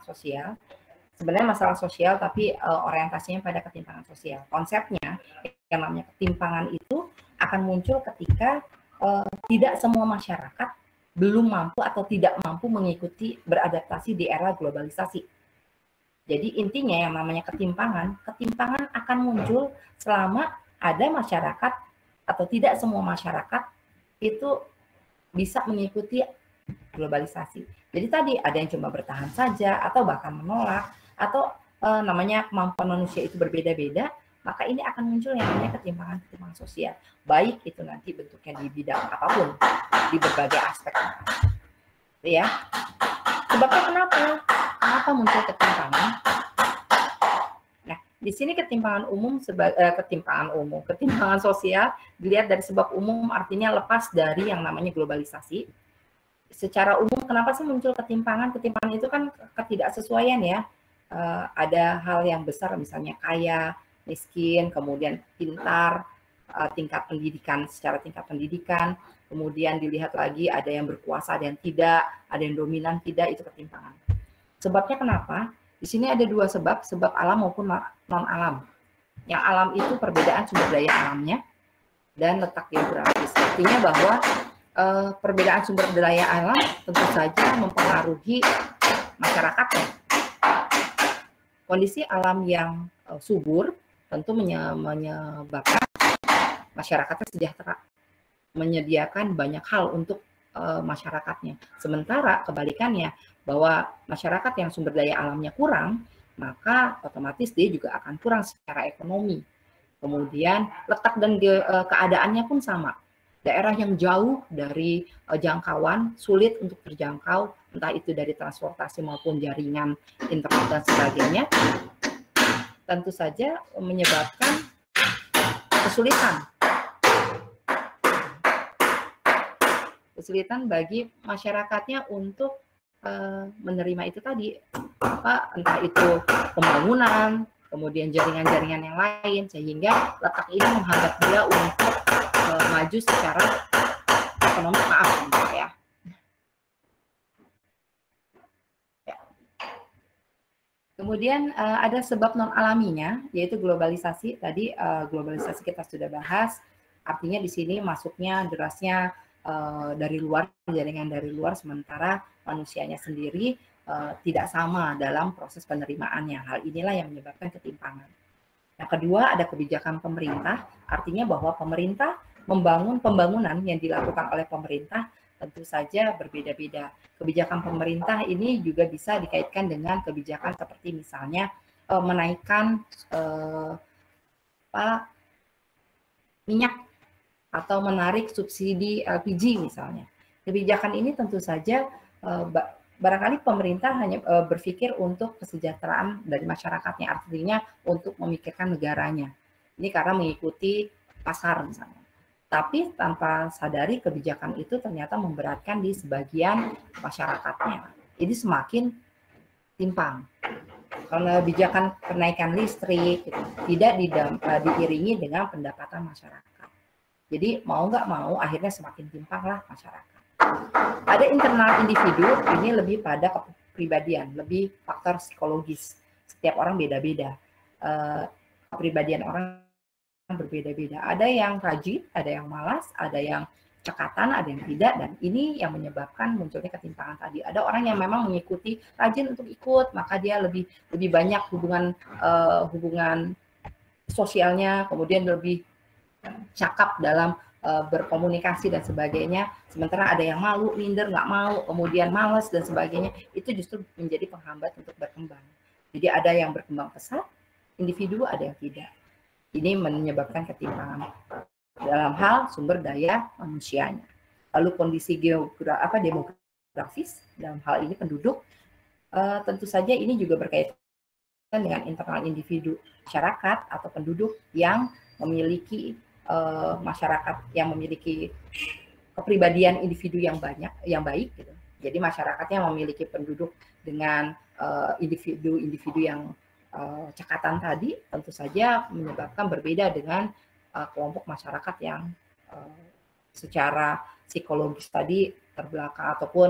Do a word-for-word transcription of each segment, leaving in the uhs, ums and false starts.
sosial. Sebenarnya masalah sosial tapi uh, orientasinya pada ketimpangan sosial. Konsepnya yang namanya ketimpangan itu akan muncul ketika uh, tidak semua masyarakat belum mampu atau tidak mampu mengikuti beradaptasi di era globalisasi. Jadi intinya yang namanya ketimpangan, ketimpangan akan muncul selama ada masyarakat atau tidak semua masyarakat itu bisa mengikuti globalisasi. Jadi tadi ada yang cuma bertahan saja atau bahkan menolak atau e, namanya kemampuan manusia itu berbeda-beda, maka ini akan muncul yang namanya ketimpangan-ketimpangan sosial. Baik itu nanti bentuknya di bidang apapun, di berbagai aspek. Ya. Sebabnya kenapa? Kenapa muncul ketimpangan? Nah, di sini ketimpangan umum sebagai eh, ketimpangan umum, ketimpangan sosial dilihat dari sebab umum, artinya lepas dari yang namanya globalisasi. Secara umum, kenapa sih muncul ketimpangan? Ketimpangan itu kan ketidaksesuaian ya. Uh, ada hal yang besar, misalnya kaya, miskin, kemudian pintar, uh, tingkat pendidikan secara tingkat pendidikan, kemudian dilihat lagi ada yang berkuasa, ada yang tidak, ada yang dominan, tidak, itu ketimpangan. Sebabnya kenapa? Di sini ada dua sebab, sebab alam maupun non-alam. Yang alam itu perbedaan sumber daya alamnya dan letak geografis. Artinya bahwa uh, perbedaan sumber daya alam tentu saja mempengaruhi masyarakatnya. Kondisi alam yang uh, subur tentu menyebabkan masyarakatnya sejahtera, menyediakan banyak hal untuk uh, masyarakatnya. Sementara kebalikannya, bahwa masyarakat yang sumber daya alamnya kurang, maka otomatis dia juga akan kurang secara ekonomi. Kemudian letak dan ge, uh, keadaannya pun sama. Daerah yang jauh dari uh, jangkauan, sulit untuk terjangkau, entah itu dari transportasi maupun jaringan internet dan sebagainya, tentu saja menyebabkan kesulitan. Kesulitan bagi masyarakatnya untuk uh, menerima itu tadi, apa, entah itu pembangunan, kemudian jaringan-jaringan yang lain, sehingga letak ini menghambat dia untuk uh, maju secara ekonomi, maaf ya. ya. Kemudian uh, ada sebab non alaminya, yaitu globalisasi. Tadi uh, globalisasi kita sudah bahas, artinya di sini masuknya derasnya uh, dari luar, jaringan dari luar, sementara manusianya sendiri uh, tidak sama dalam proses penerimaannya. Hal inilah yang menyebabkan ketimpangan. Yang kedua, ada kebijakan pemerintah, artinya bahwa pemerintah membangun pembangunan yang dilakukan oleh pemerintah tentu saja berbeda-beda. Kebijakan pemerintah ini juga bisa dikaitkan dengan kebijakan seperti misalnya uh, menaikkan uh, apa, minyak atau menarik subsidi L P G misalnya. Kebijakan ini tentu saja uh, barangkali pemerintah hanya uh, berpikir untuk kesejahteraan dari masyarakatnya, artinya untuk memikirkan negaranya. Ini karena mengikuti pasar misalnya. Tapi tanpa sadari kebijakan itu ternyata memberatkan di sebagian masyarakatnya. Jadi semakin timpang. Kalau kebijakan kenaikan listrik gitu, tidak didam, uh, diiringi dengan pendapatan masyarakat. Jadi mau nggak mau akhirnya semakin timpanglah masyarakat. Ada internal individu, ini lebih pada kepribadian, lebih faktor psikologis. Setiap orang beda-beda. Uh, kepribadian orang berbeda-beda. Ada yang rajin, ada yang malas, ada yang cekatan, ada yang tidak, dan ini yang menyebabkan munculnya ketimpangan tadi. Ada orang yang memang mengikuti, rajin untuk ikut, maka dia lebih lebih banyak hubungan uh, hubungan sosialnya, kemudian lebih cakap dalam uh, berkomunikasi dan sebagainya. Sementara ada yang malu, minder, nggak mau, kemudian malas dan sebagainya. Itu justru menjadi penghambat untuk berkembang. Jadi ada yang berkembang pesat, individu, ada yang tidak. Ini menyebabkan ketimpangan dalam hal sumber daya manusianya. Lalu kondisi geogra apa demografis, dalam hal ini penduduk, uh, tentu saja ini juga berkaitan dengan internal individu masyarakat atau penduduk yang memiliki uh, masyarakat yang memiliki kepribadian individu yang banyak, yang baik gitu. Jadi masyarakatnya memiliki penduduk dengan uh, individu-individu yang Uh, cekatan tadi, tentu saja menyebabkan berbeda dengan uh, kelompok masyarakat yang uh, secara psikologis tadi terbelakang ataupun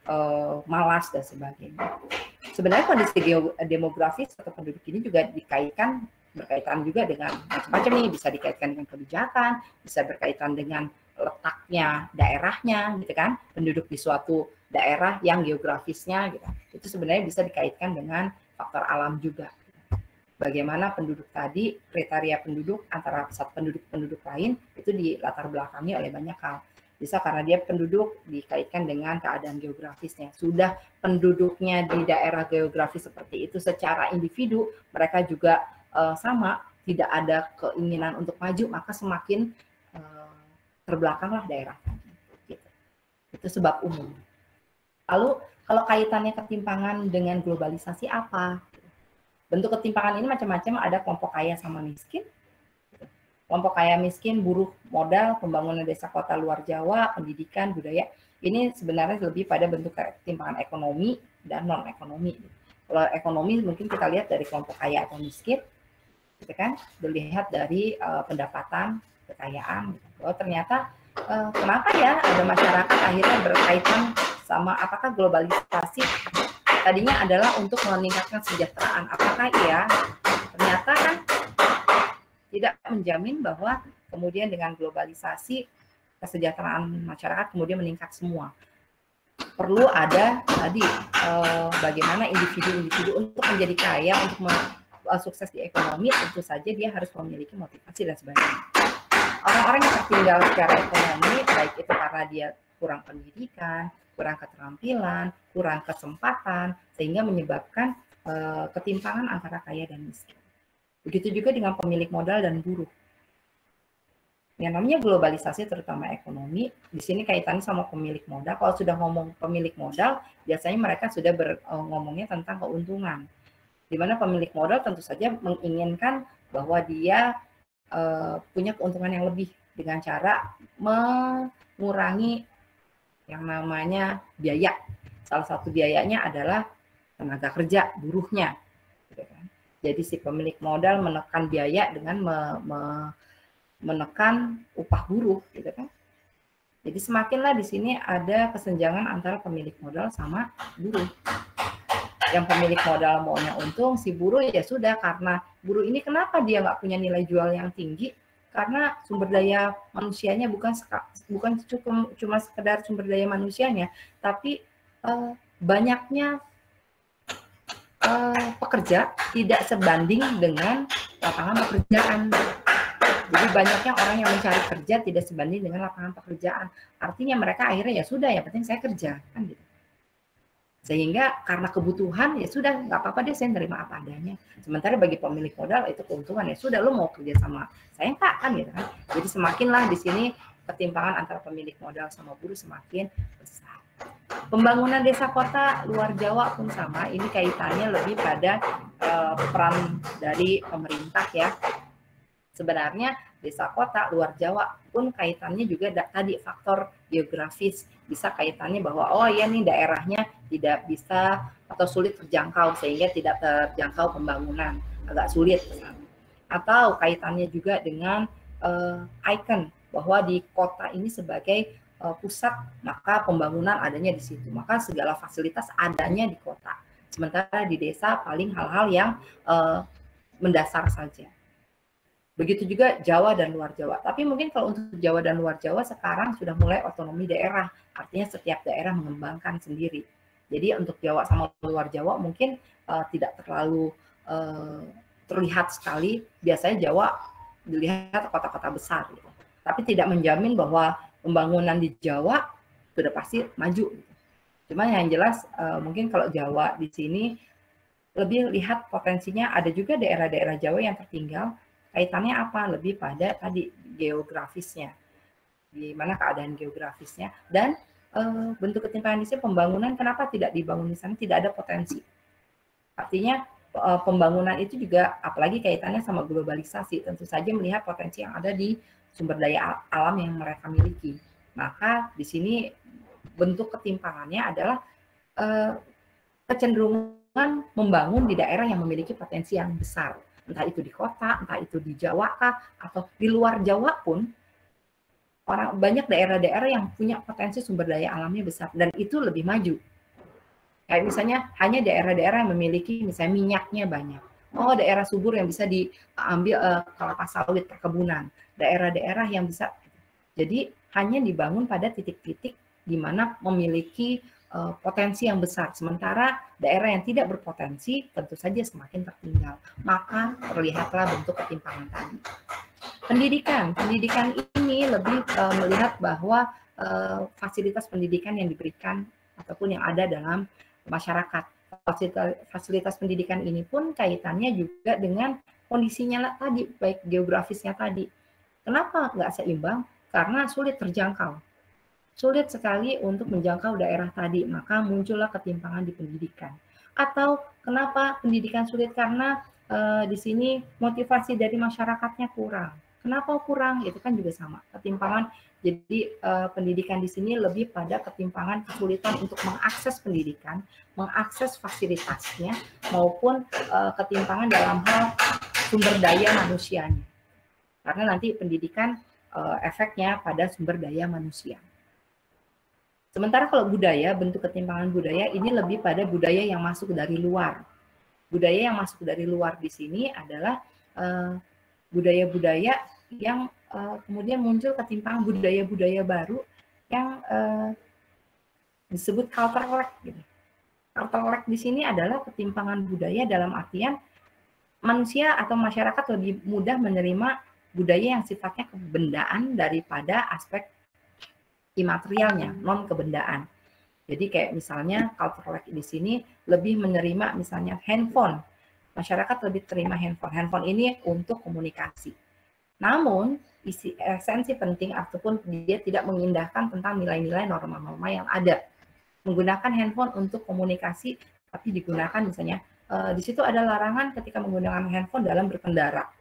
uh, malas dan sebagainya. Sebenarnya kondisi demografis atau penduduk ini juga dikaitkan berkaitan juga dengan macam-macam nih, bisa dikaitkan dengan kebijakan, bisa berkaitan dengan letaknya daerahnya gitu kan, penduduk di suatu daerah yang geografisnya gitu. Itu sebenarnya bisa dikaitkan dengan faktor alam juga. Bagaimana penduduk tadi, kriteria penduduk antara satu penduduk-penduduk lain itu dilatar belakangi oleh banyak hal. Bisa karena dia penduduk dikaitkan dengan keadaan geografisnya. Sudah penduduknya di daerah geografis seperti itu secara individu, mereka juga uh, sama, tidak ada keinginan untuk maju, maka semakin uh, terbelakanglah daerah. Gitu. Itu sebab umum. Lalu kalau kaitannya ketimpangan dengan globalisasi apa? Bentuk ketimpangan ini macam-macam, ada kelompok kaya sama miskin. Kelompok kaya miskin, buruh modal, pembangunan desa kota luar Jawa, pendidikan, budaya. Ini sebenarnya lebih pada bentuk ketimpangan ekonomi dan non-ekonomi. Kalau ekonomi mungkin kita lihat dari kelompok kaya atau miskin, gitu kan? Dilihat dari uh, pendapatan, kekayaan. Gitu. Oh, ternyata uh, kenapa ya ada masyarakat akhirnya berkaitan sama apakah globalisasi tadinya adalah untuk meningkatkan kesejahteraan. Apakah iya? Ternyata kan tidak menjamin bahwa kemudian dengan globalisasi kesejahteraan masyarakat kemudian meningkat semua. Perlu ada tadi eh, bagaimana individu-individu untuk menjadi kaya, untuk sukses di ekonomi, tentu saja dia harus memiliki motivasi dan sebagainya. Orang-orang yang tertinggal secara ekonomi, baik itu karena dia kurang pendidikan, kurang keterampilan, kurang kesempatan, sehingga menyebabkan uh, ketimpangan antara kaya dan miskin. Begitu juga dengan pemilik modal dan buruh. Yang namanya globalisasi terutama ekonomi, di sini kaitannya sama pemilik modal. Kalau sudah ngomong pemilik modal, biasanya mereka sudah ber, uh, ngomongnya tentang keuntungan. Di mana pemilik modal tentu saja menginginkan bahwa dia uh, punya keuntungan yang lebih dengan cara mengurangi yang namanya biaya. Salah satu biayanya adalah tenaga kerja, buruhnya. Jadi si pemilik modal menekan biaya dengan me, me, menekan upah buruh, gitu kan. Jadi semakinlah di sini ada kesenjangan antara pemilik modal sama buruh. Yang pemilik modal maunya untung, si buruh ya sudah, karena buruh ini kenapa dia nggak punya nilai jual yang tinggi? Karena sumber daya manusianya bukan bukan cukup cuma sekedar sumber daya manusianya, tapi uh, banyaknya uh, pekerja tidak sebanding dengan lapangan pekerjaan. Jadi banyaknya orang yang mencari kerja tidak sebanding dengan lapangan pekerjaan. Artinya mereka akhirnya ya sudah, yang penting saya kerja, kan gitu. Sehingga karena kebutuhan ya sudah, nggak apa-apa deh saya nerima apa adanya. Sementara bagi pemilik modal itu keuntungan, ya sudah lo mau kerja sama saya enggak, kan gitu kan. Jadi semakinlah di sini ketimpangan antara pemilik modal sama buruh semakin besar. Pembangunan desa kota luar Jawa pun sama, ini kaitannya lebih pada uh, peran dari pemerintah ya. Sebenarnya desa kota luar Jawa pun kaitannya juga tadi faktor geografis, bisa kaitannya bahwa oh ya nih daerahnya tidak bisa atau sulit terjangkau sehingga tidak terjangkau pembangunan, agak sulit. Atau kaitannya juga dengan uh, icon bahwa di kota ini sebagai uh, pusat, maka pembangunan adanya di situ, maka segala fasilitas adanya di kota. Sementara di desa paling hal-hal yang uh, mendasar saja. Begitu juga Jawa dan luar Jawa. Tapi mungkin kalau untuk Jawa dan luar Jawa sekarang sudah mulai otonomi daerah. Artinya setiap daerah mengembangkan sendiri. Jadi untuk Jawa sama luar Jawa mungkin uh, tidak terlalu uh, terlihat sekali. Biasanya Jawa dilihat kota-kota besar. Gitu. Tapi tidak menjamin bahwa pembangunan di Jawa sudah pasti maju. Gitu. Cuma yang jelas uh, mungkin kalau Jawa di sini lebih lihat potensinya, ada juga daerah-daerah Jawa yang tertinggal. Kaitannya apa? Lebih pada tadi geografisnya, di mana keadaan geografisnya dan e, bentuk ketimpangan di sini pembangunan kenapa tidak dibangun di sana, tidak ada potensi. Artinya e, pembangunan itu juga apalagi kaitannya sama globalisasi, tentu saja melihat potensi yang ada di sumber daya alam yang mereka miliki. Maka di sini bentuk ketimpangannya adalah e, kecenderungan membangun di daerah yang memiliki potensi yang besar. Entah itu di kota, entah itu di Jawa kah, atau di luar Jawa pun, orang banyak daerah-daerah yang punya potensi sumber daya alamnya besar, dan itu lebih maju. Kayak misalnya hanya daerah-daerah yang memiliki misalnya minyaknya banyak. Oh, daerah subur yang bisa diambil uh, kelapa sawit perkebunan. Daerah-daerah yang bisa. Jadi hanya dibangun pada titik-titik di mana memiliki uh, potensi yang besar. Sementara daerah yang tidak berpotensi tentu saja semakin tertinggal. Maka terlihatlah bentuk ketimpangan tadi. Pendidikan, pendidikan ini lebih uh, melihat bahwa uh, fasilitas pendidikan yang diberikan ataupun yang ada dalam masyarakat. Fasilitas, fasilitas pendidikan ini pun kaitannya juga dengan kondisinya lah tadi, baik geografisnya tadi. Kenapa nggak seimbang? Karena sulit terjangkau. Sulit sekali untuk menjangkau daerah tadi, maka muncullah ketimpangan di pendidikan. Atau kenapa pendidikan sulit? Karena e, di sini motivasi dari masyarakatnya kurang. Kenapa kurang? Itu kan juga sama, ketimpangan. Jadi e, pendidikan di sini lebih pada ketimpangan kesulitan untuk mengakses pendidikan, mengakses fasilitasnya, maupun e, ketimpangan dalam hal sumber daya manusianya. Karena nanti pendidikan efeknya pada sumber daya manusia. Sementara kalau budaya, bentuk ketimpangan budaya ini lebih pada budaya yang masuk dari luar. Budaya yang masuk dari luar di sini adalah budaya-budaya uh, yang uh, kemudian muncul ketimpangan budaya-budaya baru yang uh, disebut culture lag. Gitu. Culture lag di sini adalah ketimpangan budaya dalam artian manusia atau masyarakat lebih mudah menerima budaya yang sifatnya kebendaan daripada aspek imaterialnya, non kebendaan. Jadi kayak misalnya culture lag di sini lebih menerima misalnya handphone. Masyarakat lebih terima handphone. Handphone ini untuk komunikasi. Namun isi esensi penting ataupun dia tidak mengindahkan tentang nilai-nilai norma-norma yang ada. Menggunakan handphone untuk komunikasi, tapi digunakan misalnya uh, di situ ada larangan ketika menggunakan handphone dalam berkendara.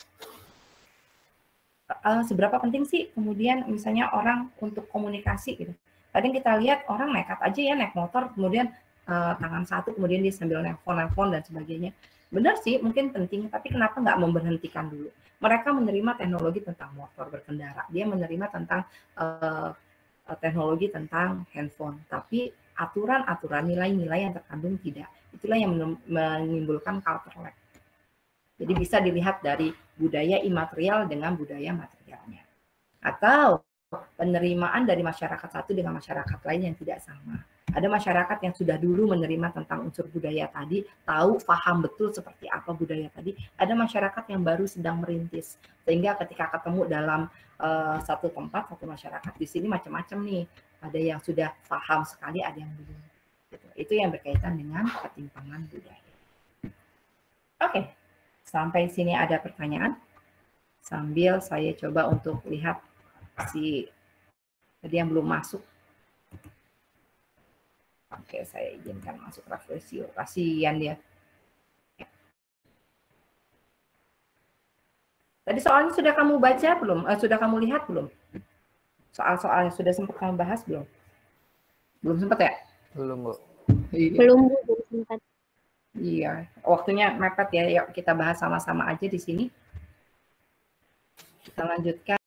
Uh, seberapa penting sih kemudian misalnya orang untuk komunikasi gitu. Kadang kita lihat orang nekat aja ya naik motor, kemudian uh, tangan satu, kemudian dia sambil nelpon-nelpon dan sebagainya. Benar sih, mungkin penting, tapi kenapa nggak memberhentikan dulu? Mereka menerima teknologi tentang motor berkendara, dia menerima tentang uh, teknologi tentang handphone, tapi aturan-aturan nilai-nilai yang terkandung tidak. Itulah yang menimbulkan culture lag. Jadi bisa dilihat dari budaya imaterial dengan budaya materialnya. Atau penerimaan dari masyarakat satu dengan masyarakat lain yang tidak sama. Ada masyarakat yang sudah dulu menerima tentang unsur budaya tadi, tahu, paham betul seperti apa budaya tadi. Ada masyarakat yang baru sedang merintis. Sehingga ketika ketemu dalam uh, satu tempat, satu masyarakat, di sini macam-macam nih. Ada yang sudah paham sekali, ada yang belum. Gitu. Itu yang berkaitan dengan ketimpangan budaya. Oke. Okay. Sampai sini ada pertanyaan? Sambil saya coba untuk lihat si tadi yang belum masuk. Oke, saya izinkan masuk Rafflesia. Kasihan dia. Tadi soalnya sudah kamu baca belum? Eh, sudah kamu lihat belum? Soal-soalnya sudah sempat kamu bahas belum? Belum sempat ya? Belum, Bu. Belum, Bu. Belum sempat. Iya, waktunya mepet ya. Yuk kita bahas sama-sama aja di sini. Kita lanjutkan.